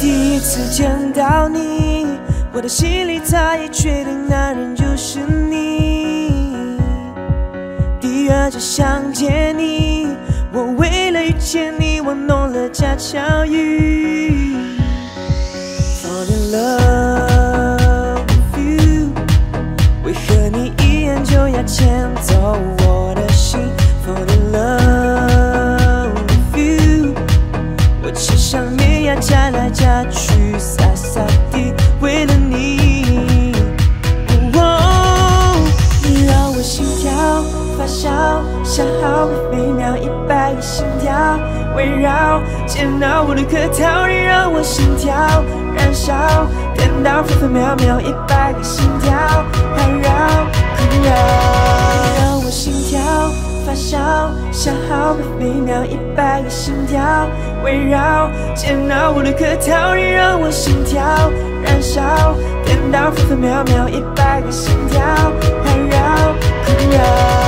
第一次见到你，我的心里早已确定那人就是你。第二次想见你，我为了遇见你，我弄了假巧语。Fall in love with you， 为何你一眼就要牵走我的心 ？Fall in love with you， 我吃上绵羊嫁来嫁去，傻傻地为了你。你让我心跳发烧，消耗每秒100个心跳围绕，煎熬无论可逃，你让我心跳燃烧，颠倒分分秒秒100个心跳环绕困扰，你让我心跳发烧，消耗每秒100个心跳围绕，煎熬无论可逃，你让我心跳燃烧，颠倒分分秒秒100个心跳环绕困扰。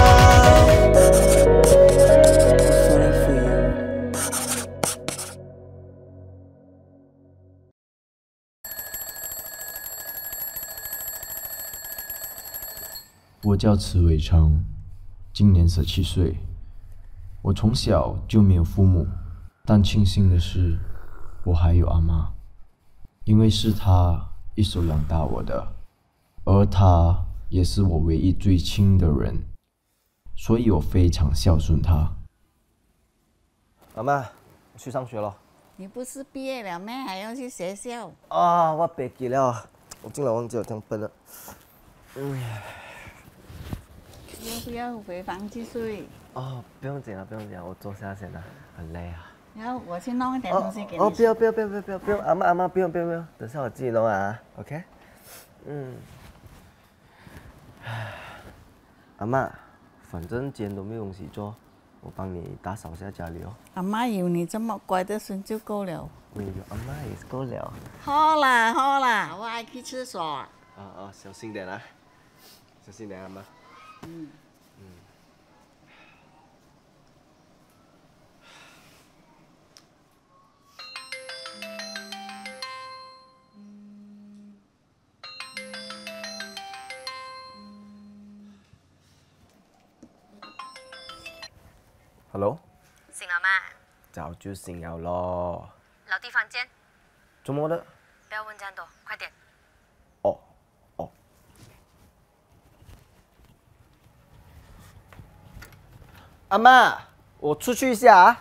我叫池伟昌，今年17岁。我从小就没有父母，但庆幸的是，我还有阿妈，因为是她一手养大我的，而她也是我唯一最亲的人，所以我非常孝顺她。 阿妈，我去上学了。 你不是毕业了咩？还要去学校？ 啊，我别记了，我竟然忘记了，这样笨了。 要不要回房去睡？ 哦，不用紧了，不用紧了，我坐下先了，很累啊。 然后我去弄一点东西给你。 哦，不用，阿妈不用，等下我自己弄啊 ，OK？ 阿妈，反正今天都没有东西做，我帮你打扫下家里哦。 阿妈有你这么乖的孙就够了。 有阿妈也是够了。 好啦，我还去厕所。 小心点啊，小心点，阿妈。Hello， 醒了吗？ 早就醒了咯。 老弟房间。 怎么的？ 不要问这样多，快点。 哦。阿妈，我出去一下啊。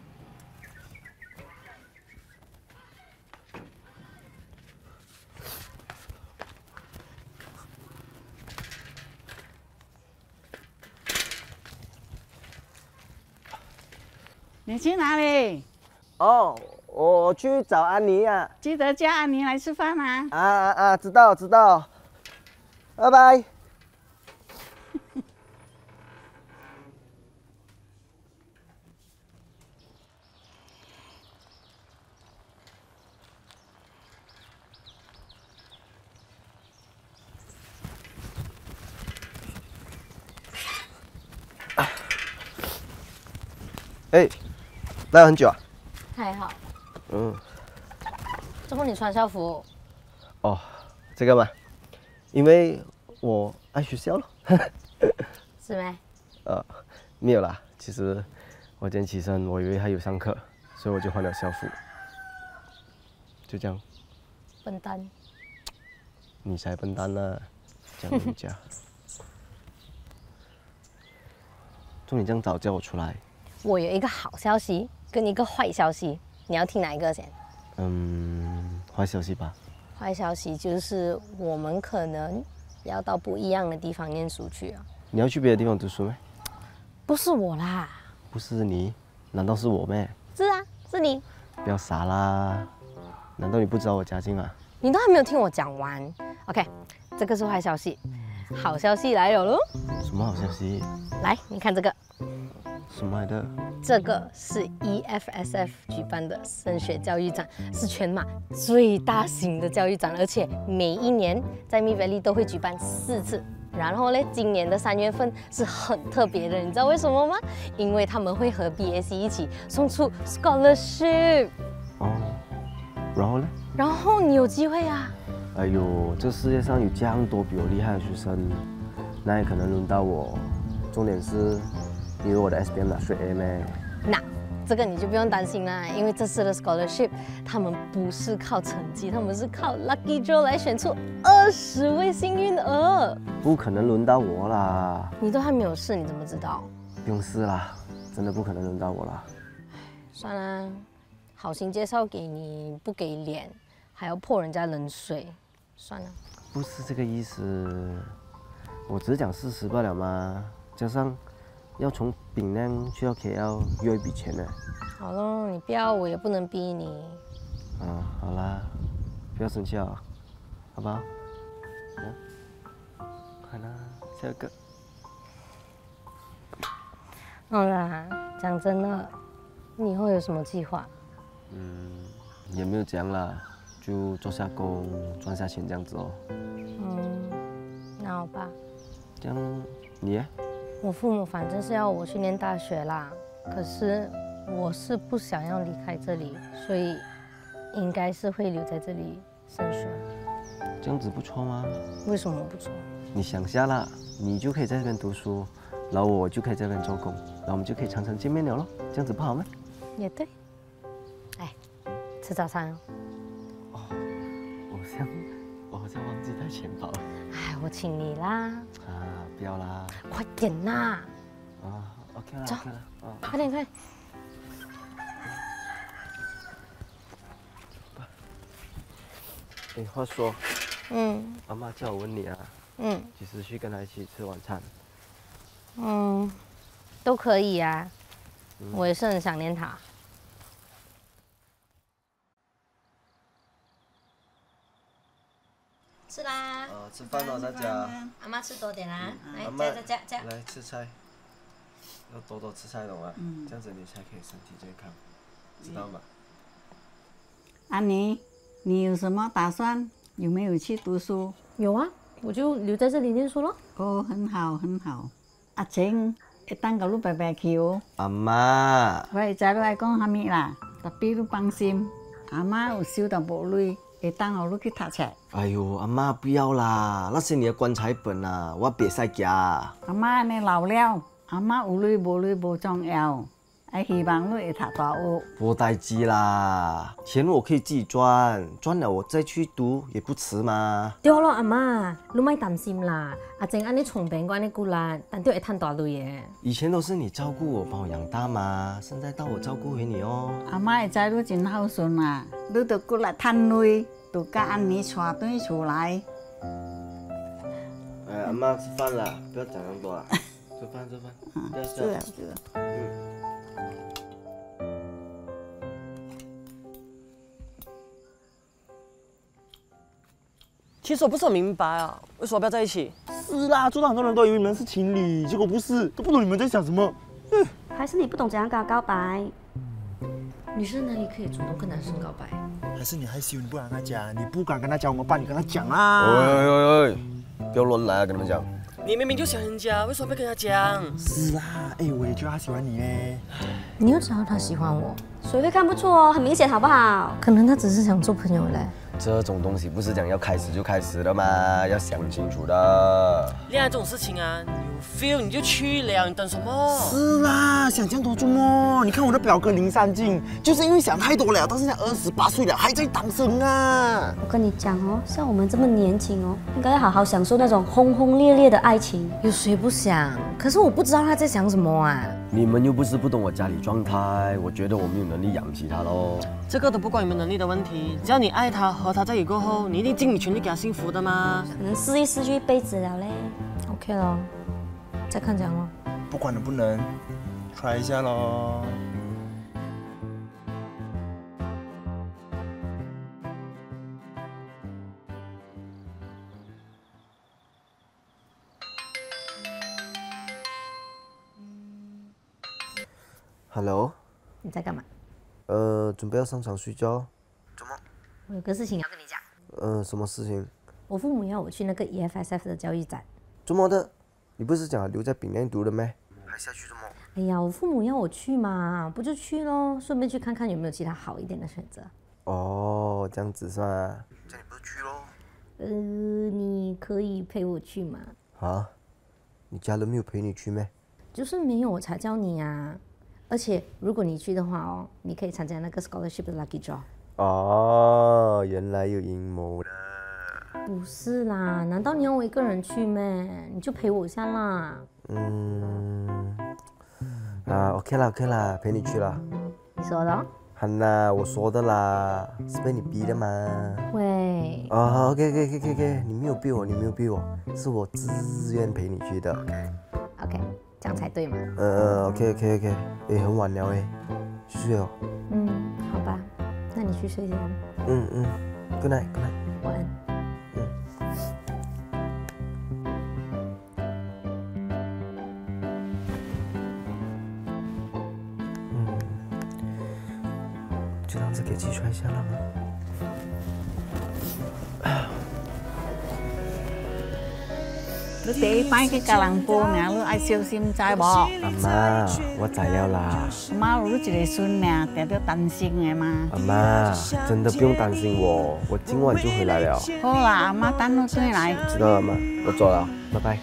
你去哪里？ 哦，我去找安妮啊。 记得叫安妮来吃饭啊。 知道，拜拜。哎，来很久啊？ 还好。怎么你穿校服？ 哦，这个嘛，因为我爱学校了。 是没？ 没有啦。其实我今天起身，我以为还有上课，所以我就换了校服。就这样。 笨蛋。 你才笨蛋呢，讲人家。就你这样早叫我出来。 我有一个好消息跟一个坏消息，你要听哪一个先？ 坏消息吧。 坏消息就是我们可能要到不一样的地方念书去啊。 你要去别的地方读书咩？ 不是我啦。 不是你？难道是我咩？ 是啊，是你。 不要傻啦！难道你不知道我家境啊？ 你都还没有听我讲完。OK， 这个是坏消息，好消息来了喽！ 什么好消息？ 来，你看这个。 什么来的？ 这个是 EFSF 举办的升学教育展，是全马最大型的教育展，而且每一年在 Mid Valley 都会举办4次。然后呢，今年的3月份是很特别的，你知道为什么吗？因为他们会和 BAC 一起送出 scholarship。 然后呢？ 然后你有机会啊。 哎呦，这世界上有这样多比我厉害的学生，哪也可能轮到我。重点是，你以为我的 SPM 拿straight A 咩？ 那这个你就不用担心啦，因为这次的 scholarship， 他们不是靠成绩，他们是靠 lucky draw 来选出20位幸运儿。 不可能轮到我啦！ 你都还没有试，你怎么知道？ 不用试啦，真的不可能轮到我啦。 算了，好心介绍给你，不给脸，还要泼人家冷水，算了。 不是这个意思，我只是讲事实罢了嘛。加上要从槟榔去到 KL 又一笔钱呢。 好咯，你不要，我也不能逼你。 好啦，不要生气啊，好不好？快啦，下一个。 好啦，讲真的，你以后有什么计划？ 也没有这样啦，就做下工赚下钱这样子哦。 那好吧。 这样你呢？ 我父母反正是要我去念大学啦，可是我是不想要离开这里，所以应该是会留在这里升学。 这样子不错吗？ 为什么不错？ 你想下啦，你就可以在这边读书，然后我就可以在这边做工，然后我们就可以常常见面了咯。这样子不好吗？ 也对。哎，吃早餐哦。 我好像忘记带钱包了。 哎，我请你啦。 不要啦。 快点啦。 OK 啦。 走 OK 啦。 快点快点。 话说，阿妈叫我问你啊，几时去跟她一起吃晚餐？ 都可以啊，我也是很想念他。吃啦！ 吃饭了，大家。 阿妈吃多点啦， 阿妈来加。 来吃菜，要多多吃菜懂吗？这样子你才可以身体健康，知道吗？ 安妮，你有什么打算？有没有去读书？ 有啊，我就留在这里念书咯。 哦，很好很好。阿晴，会当甲你白白去哦。 阿妈。 我会知你爱讲啥物啦，特别你放心，阿妈有收淡薄钱，会当互你去读册。 哎呦，阿妈不要啦，那是你的棺材本啊，我别使夹。 阿妈你老了，阿妈有钱无钱无重要，还希望你会读大学。 无代志啦，钱我可以自己赚，赚了我再去读也不迟嘛。 对咯，阿妈，你莫担心啦。阿静安尼聪明，安尼骨力，但都会赚大钱的。 以前都是你照顾我，把我养大嘛，现在到我照顾回你哦。 阿妈会知你真孝顺啊，你着骨力趁钱，就甲安妮带转厝来。 哎，阿妈吃饭啦，不要讲那么多啦，吃饭。不要笑。 是啊。 其实我不是很明白啊，为什么不要在一起？ 是啦，做到很多人都以为你们是情侣，结果不是，都不懂你们在想什么。 还是你不懂怎样跟他告白？ 女生哪里可以主动跟男生告白？ 还是你害羞，你不敢跟他讲，你不敢跟他讲，我们帮你跟他讲啦。 喂，不要乱来啊！跟你们讲， 你明明就喜欢人家，为什么不跟他讲？ 是啦，我也觉得他喜欢你嘞。 你又知道他喜欢我？ 谁会看不出哦？很明显，好不好？ 可能他只是想做朋友嘞。 这种东西不是讲要开始就开始的嘛，要想清楚的。 恋爱这种事情啊，你有 feel 你就去了，你等什么？ 是啦，想这样多做么？你看我的表哥林三静，就是因为想太多了，到现在28岁了还在单身啊。 我跟你讲哦，像我们这么年轻哦，应该要好好享受那种轰轰烈烈的爱情。 有谁不想？可是我不知道他在想什么啊。 你们又不是不懂我家里状态，我觉得我没有能力养起他喽。 这个都不关你们能力的问题，只要你爱他，和他在一起过后，你一定尽你全力给他幸福的嘛。 可能试一试就一辈子了嘞。 OK 了，再看讲咯。 不管能不能，try 一下咯。 Hello， 你在干嘛？ 准备要上床睡觉。 我有个事情要跟你讲。 什么事情？ 我父母要我去那个 EFSF 的教育展。 怎么的？你不是讲留在槟榔读的咩？还下去怎么？ 哎呀，我父母要我去嘛，不就去咯，顺便去看看有没有其他好一点的选择。 哦，这样子是吗？ 这样你不去咯？ 你可以陪我去吗？ 啊？你家人没有陪你去咩？ 就是没有我才叫你啊。而且如果你去的话哦，你可以参加那个 scholarship 的 lucky draw。 哦，原来有阴谋的。 不是啦，难道你要我一个人去咩？你就陪我一下啦。 OK 啦，OK 啦，陪你去啦。 你说的哦？ 汉娜，我说的啦，是被你逼的吗？ 喂。 哦，OK，你没有逼我，你没有逼我，是我自愿陪你去的。 OK，这样才对嘛。 OK，很晚了哎，去睡哦。 好吧，那你去睡先。 Good night。 晚安。 就当是给击穿下了吗？ 你第一擺去吉隆坡呢，你愛小心知無？ 阿媽，我知了啦。 媽，你一個孫呢，定要擔心的嘛。 阿媽，真的不用擔心我，我今晚就回來了。 好啦，阿媽等你回來。 知道了嗎？我走了，拜拜。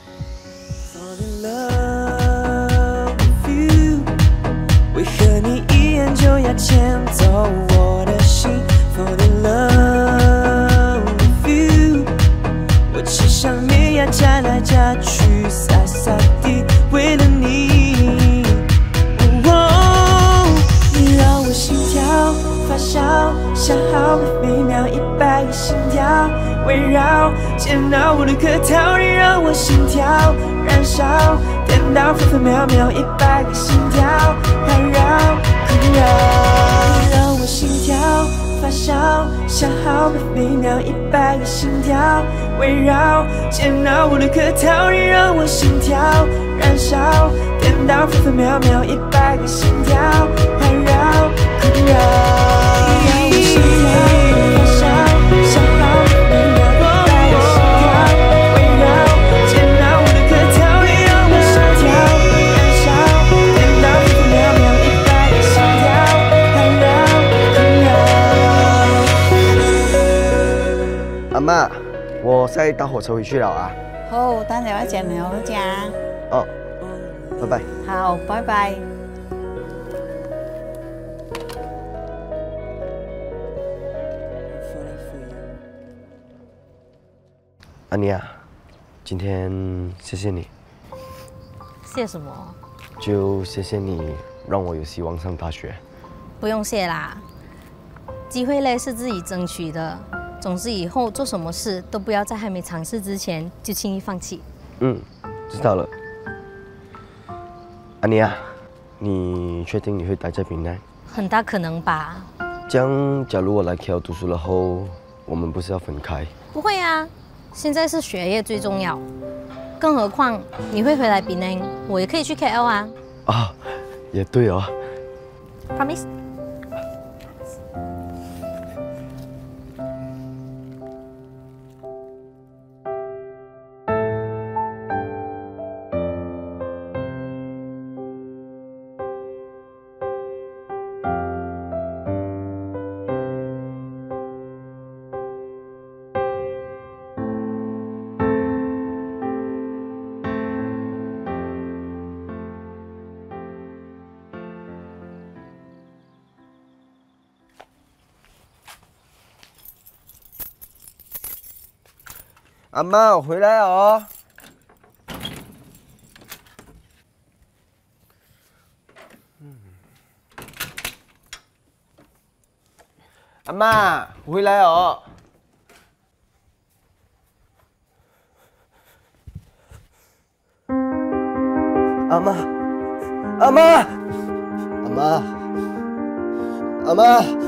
为和你一眼就要牵走我的心 ，Fall in love with you。我吃上面呀，加来加去，傻傻地为了你。你让我心跳发烧，消耗每秒100个心跳，围绕煎熬我的客套，你让我心跳燃烧，颠倒分分秒秒100个心跳，环绕困扰。你让我心跳发烧，消耗每秒100个心跳，围绕煎熬我的客套，你让我心跳燃烧，颠倒分分秒秒100个心跳，环绕困扰。你让我心跳发烧，消耗每秒100个心跳，围绕煎熬我的客套，你让我心跳燃烧，颠倒分分秒秒100个心跳，环绕困扰。 阿媽，我現在搭火車回去了啊。 好，等陣我見你好家。 哦，拜拜。 好，拜拜。 安妮啊，今天谢谢你， 谢什么？ 就谢谢你让我有希望上大学。 不用谢啦，机会嘞是自己争取的。总之以后做什么事都不要在还没尝试之前就轻易放弃。 知道了。安妮啊，你确定你会待在槟榔？ 很大可能吧。 这样，假如我来 KL 读书了后，我们不是要分开？ 不会啊，现在是学业最重要。更何况你会回来槟榔，我也可以去 KL 啊。 啊，也对哦。 Promise。 阿媽，我回來哦。阿媽，回來哦。阿媽，阿媽，阿媽，阿媽。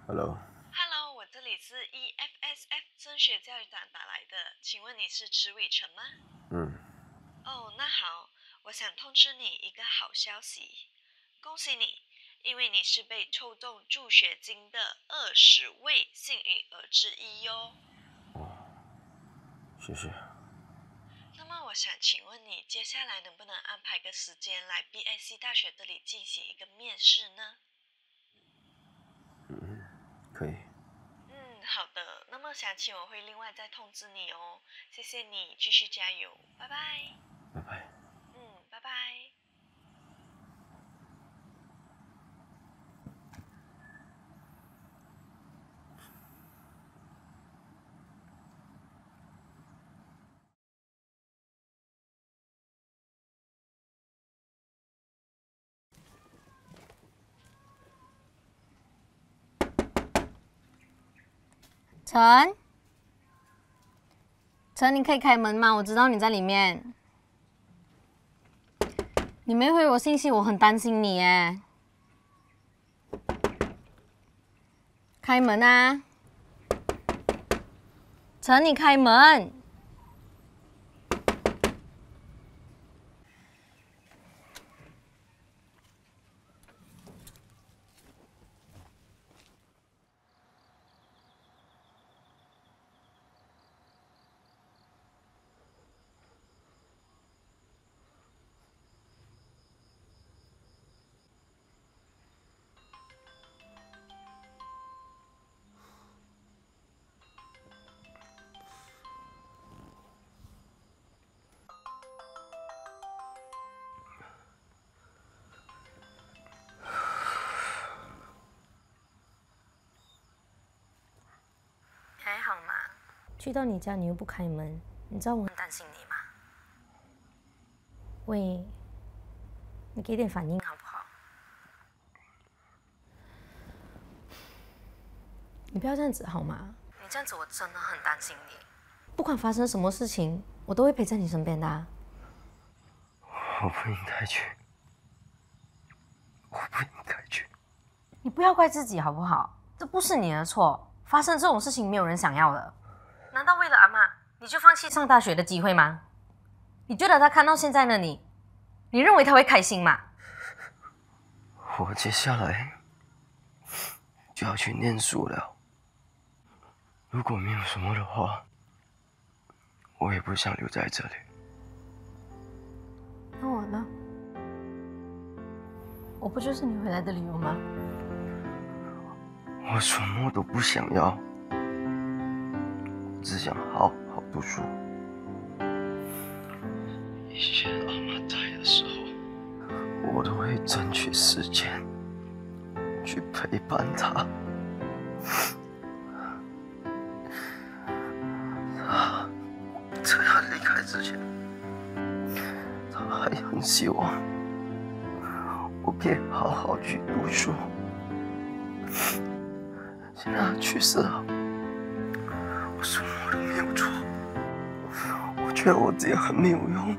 Hello， Hello， 我这里是 EFSF 升学教育长打来的，请问你是池伟成吗？哦，那好，我想通知你一个好消息，恭喜你，因为你是被抽中助学金的20位幸运儿之一哟。 谢谢。 那么我想请问你，接下来能不能安排个时间来 BSC 大学这里进行一个面试呢？ 可以。 好的，那么详情我会另外再通知你哦。谢谢你，继续加油，拜拜。 拜拜。 拜拜。 陈，你可以开门吗？我知道你在里面。你没回我信息，我很担心你耶。开门啊！陈，你开门。 还好吗？去到你家你又不开门，你知道我很担心你吗？喂，你给点反应好不好？你不要这样子好吗？你这样子我真的很担心你。不管发生什么事情，我都会陪在你身边的啊。 我不应该去，我不应该去。 你不要怪自己好不好？这不是你的错。发生这种事情没有人想要的，难道为了阿嬷你就放弃上大学的机会吗？你觉得他看到现在的你，你认为他会开心吗？ 我接下来就要去念书了，如果没有什么的话，我也不想留在这里。 那我呢？我不就是你回来的理由吗？ 我什么都不想要，我只想好好读书。以前阿嬷在的时候，我都会争取时间去陪伴她。在她离开之前，她还很希望我可以好好去读书。现在他去世了，我什么都没有做，我觉得我自己很没有用，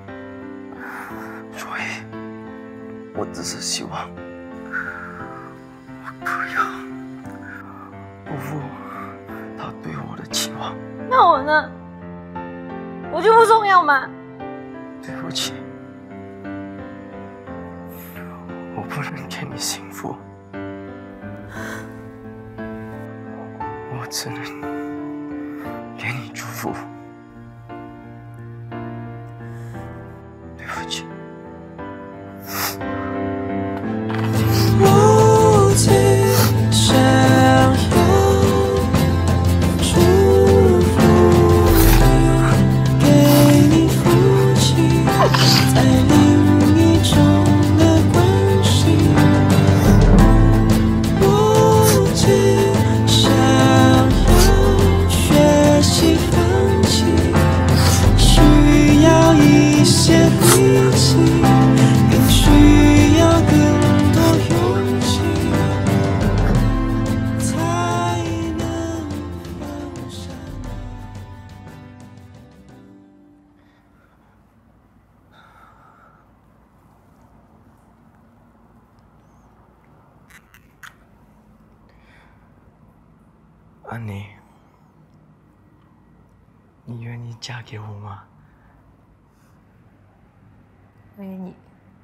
所以我只是希望我不要辜负他对我的期望。 那我呢？我就不重要吗？ 对不起，我不能给你幸福。我只能给你祝福，对不起。 我只想要祝福，给你福气，在另一种的关系。我只想学习放弃，需要一些力气。 安妮，你愿意嫁给我吗？ 我愿意。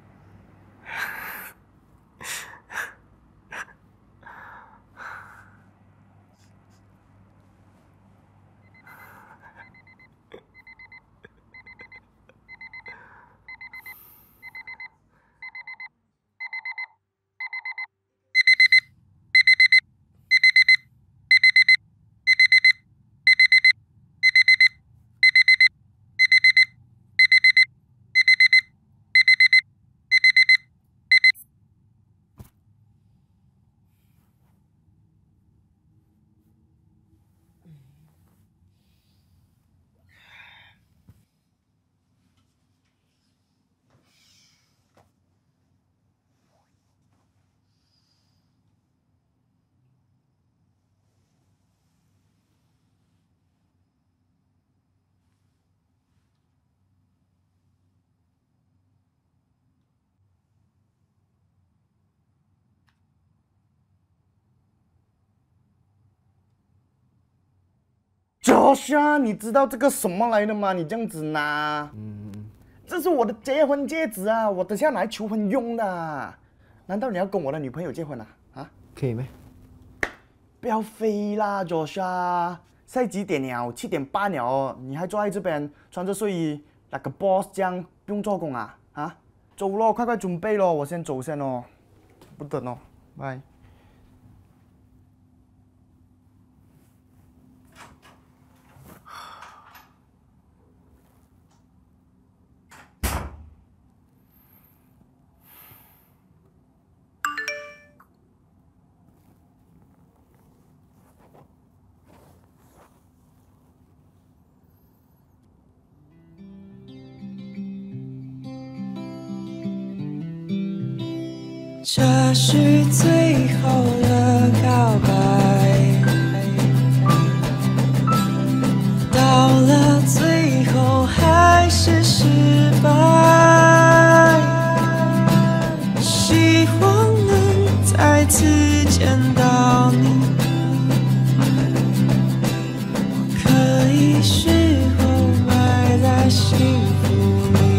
Joshua， 你知道这个什么来的吗？你这样子拿，这是我的结婚戒指啊，我等下拿来求婚用的。难道你要跟我的女朋友结婚啊？啊？ 可以没？ 不要飞啦 ，Joshua！ 现在几点了？7点半了，你还坐在这边穿着睡衣，那个 boss 这样，不用做工啊？啊？走咯，快快准备咯，我先走先哦，不等哦，拜。 这是最后的告白，到了最后还是失败。希望能再次见到你，我可以事后埋在幸福里。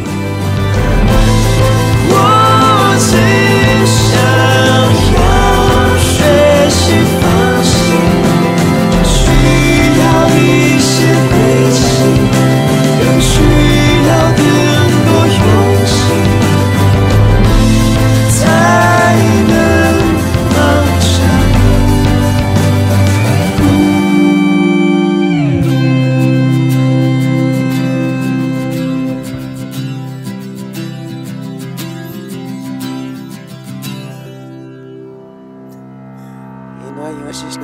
我只想要 no hay oasis.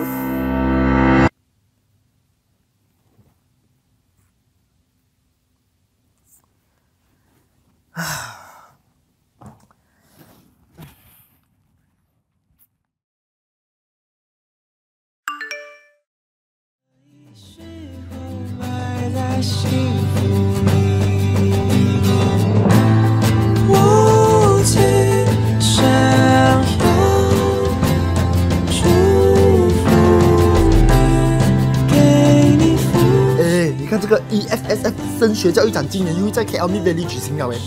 这个 EFSF 升学教育展今年又会在 KL Mid Valley 举行了诶。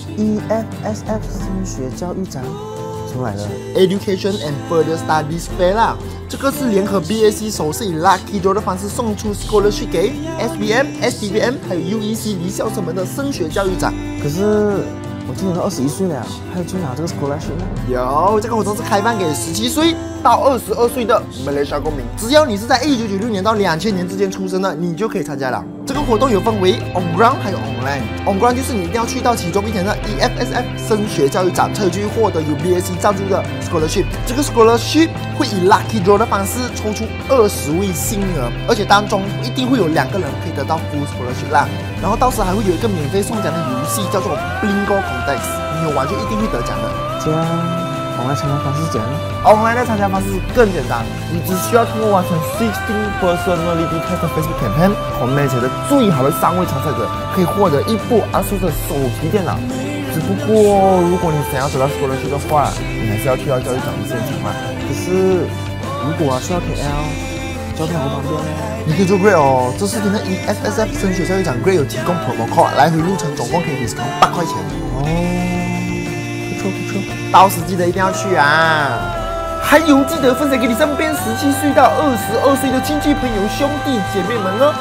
EFSF 升学教育展什么来的 ？Education and Further Studies Fair 啦，这个是联合 BAC 首次以 Lucky Draw 的方式送出 scholarship 给 SBM、STVM 还有 UEC 离校生们的升学教育展。 可是我今年都21岁了，还有去拿这个 scholarship 呢？ 有，这个活动是开放给17岁到22岁的马来西亚公民，只要你是在1996年到2000年之间出生的，你就可以参加了。这个活动有分为 on ground 还有 online。on ground 就是你一定要去到其中一天的 EFSF 升学教育展，才有机会获得由 BAC 赞助的 scholarship。这个 scholarship 会以 lucky draw 的方式抽出20位幸运儿，而且当中一定会有2个人可以得到 full scholarship 啦。然后到时还会有一个免费送奖的游戏，叫做 Bingo Contest， 你有玩就一定会得奖的。 这样online参加方式怎样 ？online 的参加方式更简单，你只需要通过完成16 personality test 的 Facebook campaign， comment 写的最好的3位参赛者可以获得一部 ASUS 的手提电脑。只不过如果你想要得到 scholarship 的话，你还是要去到教育展的现场嘛。 可是如果去到 KL， 交通好方便呢。 你可以做 Grade 哦，这4天的 EFSF 升学教育展 Grade 有提供 promo code， 来回路程总共可以 discount 8块钱。 哦，不错不错， 到时记得一定要去啊！还有记得分享给你身边17岁到22岁的亲戚朋友兄弟姐妹们哦。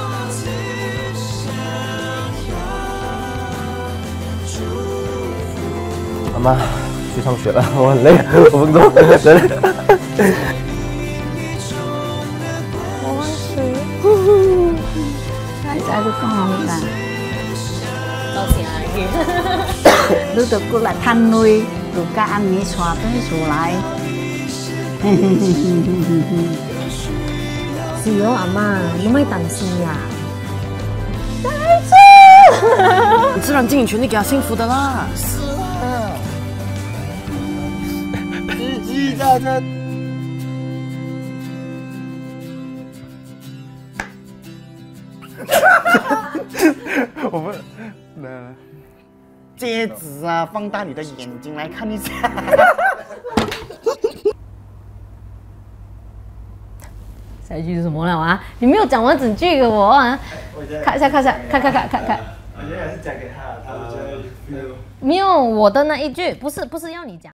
妈妈，去上学了，我很累，5分钟，真的。 在你讲啦， 到时啊， 你就过来探累，就甲阿咪带转出来。 是哦，阿妈，你莫担心呀。 你自然尽你全力给他幸福的啦。 是啊，叽叽喳喳。我们戒指啊，放大你的眼睛来看一下。 下一句是什么了啊？你没有讲完整句给我啊！看一下，看。 我觉得是讲给他，他觉得没有我的那一句，不是要你讲。